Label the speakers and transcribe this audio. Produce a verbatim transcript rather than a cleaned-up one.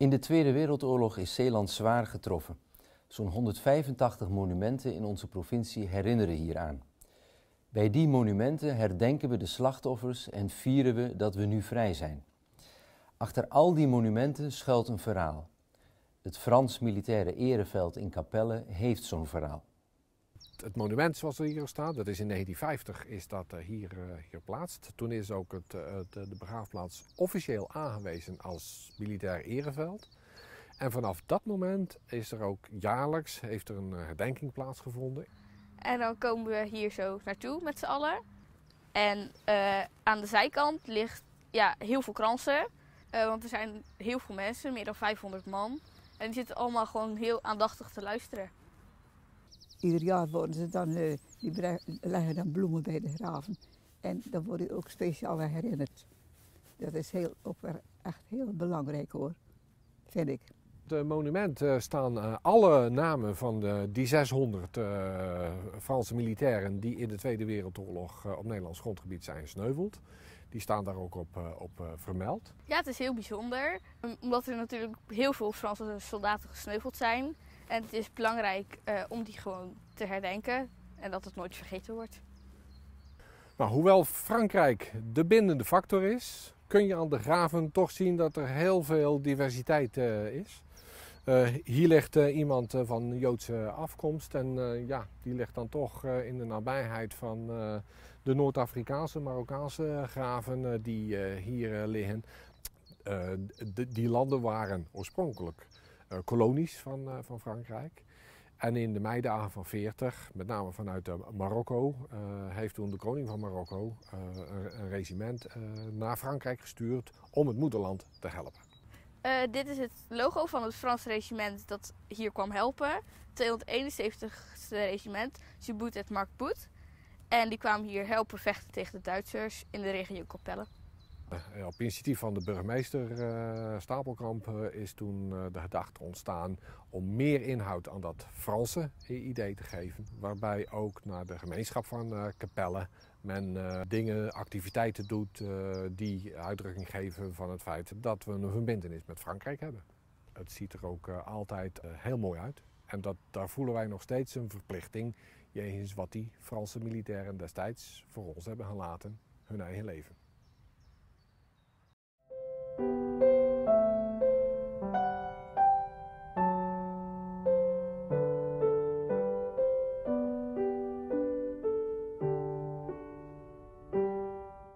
Speaker 1: In de Tweede Wereldoorlog is Zeeland zwaar getroffen. Zo'n honderdvijfentachtig monumenten in onze provincie herinneren hieraan. Bij die monumenten herdenken we de slachtoffers en vieren we dat we nu vrij zijn. Achter al die monumenten schuilt een verhaal. Het Frans militaire ereveld in Capelle heeft zo'n verhaal.
Speaker 2: Het monument zoals er hier staat, dat is in negentien vijftig is dat hier, uh, hier geplaatst. Toen is ook het, uh, de, de begraafplaats officieel aangewezen als militair ereveld. En vanaf dat moment is er ook jaarlijks heeft er een uh, herdenking plaatsgevonden.
Speaker 3: En dan komen we hier zo naartoe met z'n allen. En uh, aan de zijkant ligt ja, heel veel kransen. Uh, want er zijn heel veel mensen, meer dan vijfhonderd man. En die zitten allemaal gewoon heel aandachtig te luisteren.
Speaker 4: Ieder jaar worden ze dan, uh, die leggen dan bloemen bij de graven. En dan worden ook speciaal herinnerd. Dat is heel, ook echt heel belangrijk hoor, vind ik.
Speaker 2: Op het monument uh, staan uh, alle namen van de, die zeshonderd uh, Franse militairen die in de Tweede Wereldoorlog uh, op Nederlands grondgebied zijn gesneuveld. Die staan daar ook op, uh, op uh, vermeld.
Speaker 3: Ja, het is heel bijzonder, omdat er natuurlijk heel veel Franse soldaten gesneuveld zijn. En het is belangrijk uh, om die gewoon te herdenken en dat het nooit vergeten wordt.
Speaker 2: Nou, hoewel Frankrijk de bindende factor is, kun je aan de graven toch zien dat er heel veel diversiteit uh, is. Uh, hier ligt uh, iemand uh, van Joodse afkomst en uh, ja, die ligt dan toch uh, in de nabijheid van uh, de Noord-Afrikaanse, Marokkaanse graven uh, die uh, hier uh, liggen. Uh, de, die landen waren oorspronkelijk uh, kolonies van, uh, van Frankrijk. En in de meidagen van veertig, met name vanuit uh, Marokko, uh, heeft toen de koning van Marokko uh, een, een regiment uh, naar Frankrijk gestuurd om het moederland te helpen.
Speaker 3: Uh, dit is het logo van het Franse regiment dat hier kwam helpen. tweehonderdeenenzeventigste regiment, Subout et Marc-Bout. En die kwamen hier helpen vechten tegen de Duitsers in de regio Capelle.
Speaker 2: Uh, op initiatief van de burgemeester uh, Stapelkamp uh, is toen uh, de gedachte ontstaan om meer inhoud aan dat Franse idee te geven. Waarbij ook naar de gemeenschap van uh, Capelle men uh, dingen, activiteiten doet uh, die uitdrukking geven van het feit dat we een verbintenis met Frankrijk hebben. Het ziet er ook uh, altijd uh, heel mooi uit. En dat, daar voelen wij nog steeds een verplichting jegens wat die Franse militairen destijds voor ons hebben gelaten, hun eigen leven.